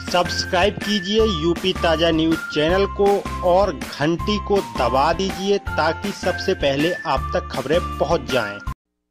Subscribe कीजिए UP ताजा news channel को और घंटी को दबा दीजिए ताकि सबसे पहले आप तक खबरें पहुंच जाएं।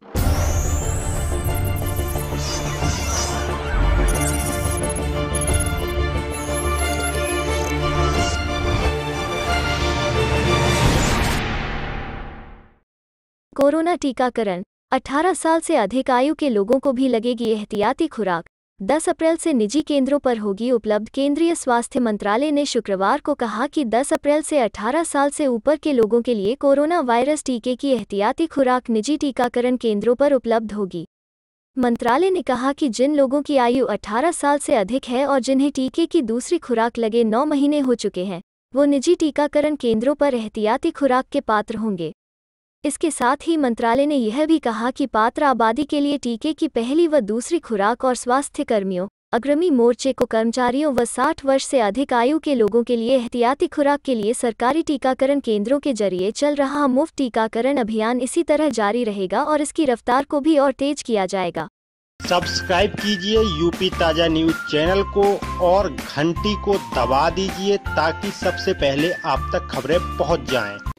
कोरोना टीकाकरण 18 साल से अधिक आयु के लोगों को भी लगेगी एहतियाती खुराक। 10 अप्रैल से निजी केंद्रों पर होगी उपलब्ध। केंद्रीय स्वास्थ्य मंत्रालय ने शुक्रवार को कहा कि 10 अप्रैल से 18 साल से ऊपर के लोगों के लिए कोरोना वायरस टीके की एहतियाती खुराक निजी टीकाकरण केंद्रों पर उपलब्ध होगी। मंत्रालय ने कहा कि जिन लोगों की आयु 18 साल से अधिक है और जिन्हें टीके की दूसरी खुराक लगे 9 महीने हो चुके हैं, वो निजी टीकाकरण केंद्रों पर एहतियाती खुराक के पात्र होंगे। इसके साथ ही मंत्रालय ने यह भी कहा कि पात्र आबादी के लिए टीके की पहली व दूसरी खुराक और स्वास्थ्य कर्मियों, अग्रणी मोर्चे को कर्मचारियों व 60 वर्ष से अधिक आयु के लोगों के लिए एहतियाती खुराक के लिए सरकारी टीकाकरण केंद्रों के जरिए चल रहा मुफ्त टीकाकरण अभियान इसी तरह जारी रहेगा और इसकी रफ्तार को भी और तेज किया जाएगा। सब्सक्राइब कीजिए यूपी ताजा न्यूज चैनल को और घंटी को दबा दीजिए ताकि सबसे पहले आप तक खबरें पहुंच जाएं।